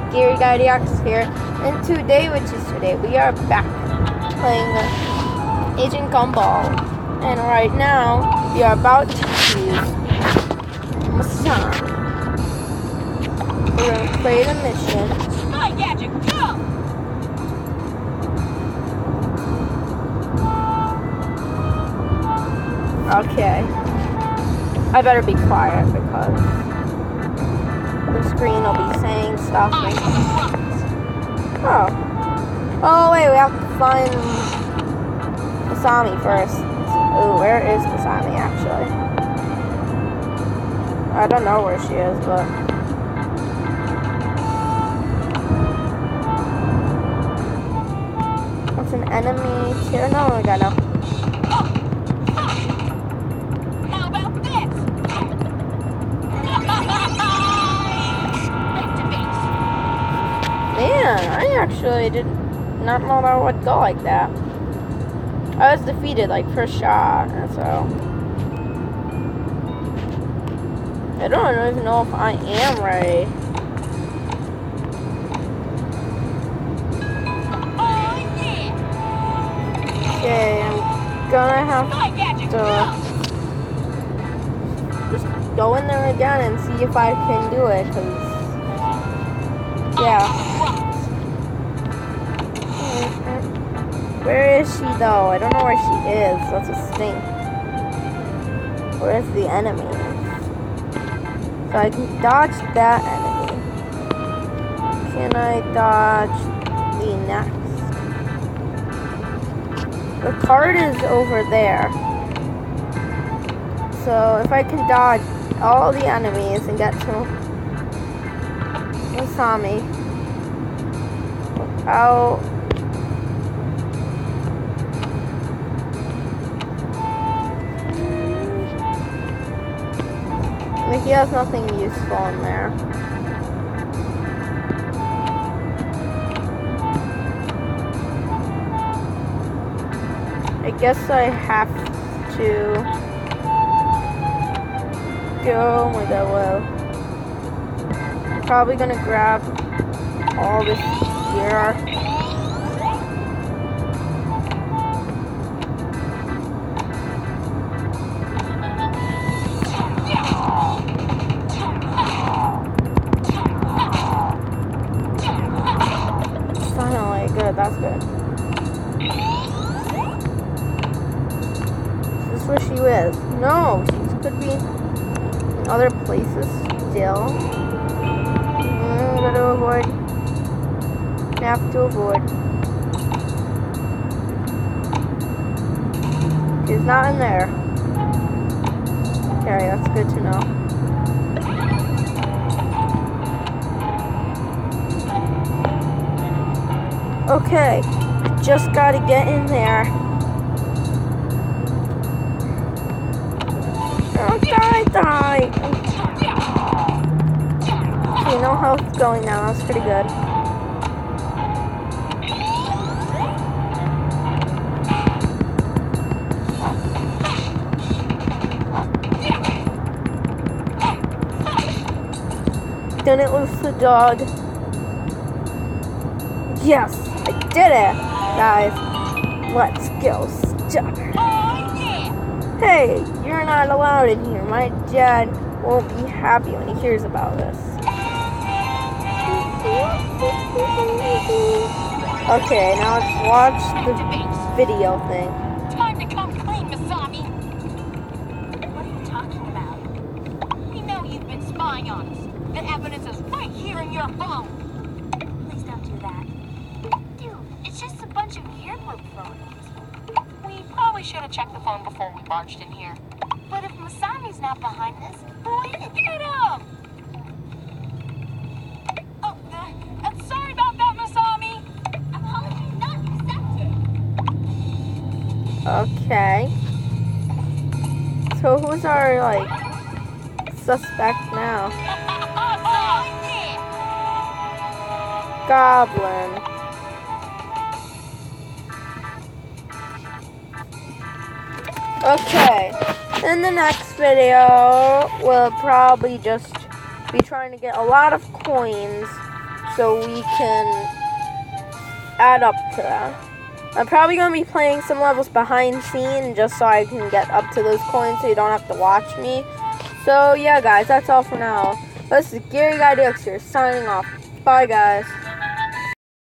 Gary Guidiox here, and today, we are back playing Agent Gumball, and right now, we are about to use Masami. We're going to play the mission. Hi, Gadget, go! Okay. I better be quiet because the screen will be saying stuff. Oh, wait, we have to find Masami first. Ooh, where is Masami actually? I don't know where she is, but what's an enemy tier? No, I got no. Man, I actually did not know that would go like that. I was defeated like first shot, and so I don't even know if I am ready. Okay, I'm gonna have to just go in there again and see if I can do it, cause yeah. Where is she though? I don't know where she is. That's a stink. Where's the enemy? So I can dodge that enemy. Can I dodge the next? The card is over there. So if I can dodge all the enemies and get to Masami without he has nothing useful in there. I guess I have to go. Oh my god, well. I'm probably gonna grab all this gear. Good, that's good. Is this where she is? No, she could be in other places still. Gotta avoid. Have to avoid. She's not in there. Okay, that's good to know. Okay, just gotta get in there. Oh, die! Okay, no health going now. That's pretty good. Didn't lose the dog. Yes! I did it! Guys, let's go start. Hey, you're not allowed in here. My dad won't be happy when he hears about this. Okay, now let's watch the video thing. Time to come clean, Masami. What are you talking about? We know you've been spying on us. The evidence is right here in your phone. Please don't do that. It's just a bunch of yearbook photos. We probably should have checked the phone before we barged in here. But if Masami's not behind this, who is it? Get him! Oh, sorry about that, Masami. Apology not accepted. Okay. So who's our, suspect now? Goblin. Okay, in the next video, we'll probably just be trying to get a lot of coins so we can add up to that. I'm probably going to be playing some levels behind scene just so I can get up to those coins so you don't have to watch me. So yeah guys, that's all for now. This is Gary Guy Dix here, signing off. Bye guys.